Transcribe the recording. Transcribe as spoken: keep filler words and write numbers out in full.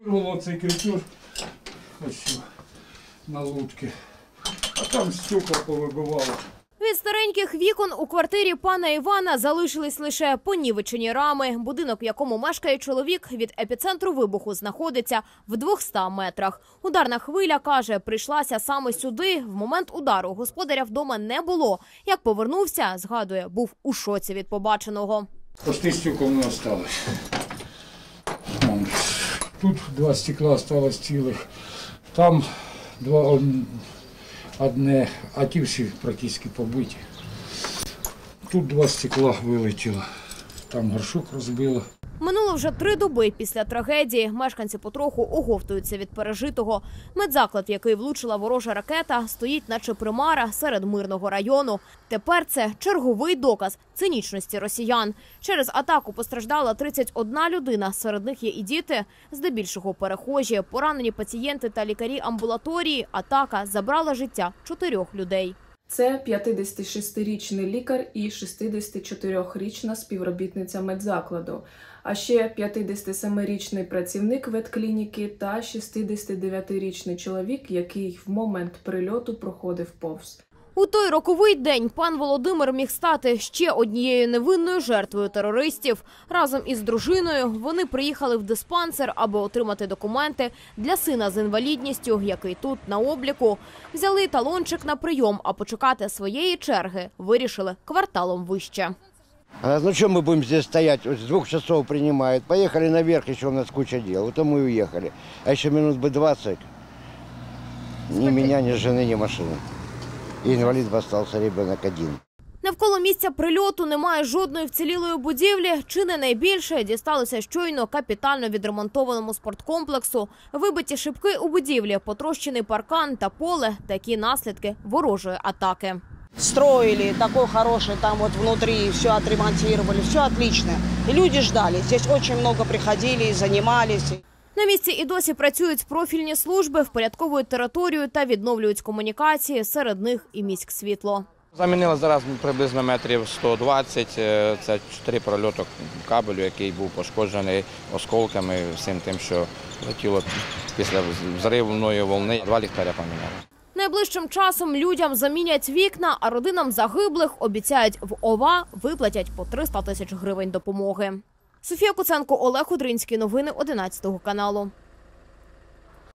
Вирвало цей кріпюр ось на лодці, а там стекла повибивало. Від стареньких вікон у квартирі пана Івана залишились лише понівечені рами. Будинок, в якому мешкає чоловік, від епіцентру вибуху знаходиться в двохстах метрах. Ударна хвиля, каже, прийшлася саме сюди. В момент удару господаря вдома не було. Як повернувся, згадує, був у шоці від побаченого. Почти стекол не залишилось. Тут два стекла залишилось цілих, там два одне, а ті всі практично побиті. Тут два стекла вилетіло, там горшок розбило. Минуло вже три доби після трагедії. Мешканці потроху оговтуються від пережитого. Медзаклад, в який влучила ворожа ракета, стоїть наче примара серед мирного району. Тепер це черговий доказ цинічності росіян. Через атаку постраждала тридцять одна людина, серед них є і діти, здебільшого перехожі, поранені пацієнти та лікарі амбулаторії. Атака забрала життя чотирьох людей. Це п'ятдесятишестирічний лікар і шістдесятичотирирічна співробітниця медзакладу, а ще п'ятдесятисемирічний працівник ветклініки та шістдесятидев'ятирічний чоловік, який в момент прильоту проходив повз. У той роковий день пан Володимир міг стати ще однією невинною жертвою терористів. Разом із дружиною вони приїхали в диспансер, аби отримати документи для сина з інвалідністю, який тут на обліку. Взяли талончик на прийом, а почекати своєї черги вирішили кварталом вище. Ну что мы будем здесь стоять? С двух часов принимают. Поехали наверх, еще у нас куча дел. Вот мы и уехали. А еще минут бы двадцать. Ни меня, ни жены, ни машины. И инвалид остался ребенок один. Навколо місця прильоту немає жодної вцілілої будівлі. Чи не найбільше дісталося щойно капітально відремонтованому спорткомплексу. Вибиті шибки у будівлі, потрощений паркан та поле – такі наслідки ворожої атаки. Строили такой хороший, там вот внутри все отремонтировали, все отлично. И люди ждали, здесь очень много приходили и занимались. На місці і досі працюють профільні служби, впорядковують територію та відновлюють комунікації, серед них і міськсвітло. Замінили зараз приблизно метрів сто двадцять, це чотири прольоти кабелю, який був пошкоджений осколками, всім тим, що летіло після взривної волни. Два ліхтаря поміняли. Найближчим часом людям замінять вікна, а родинам загиблих обіцяють в ОВА виплатять по триста тисяч гривень допомоги. Софія Куценко, Олег Удринський. Новини одинадцятого каналу.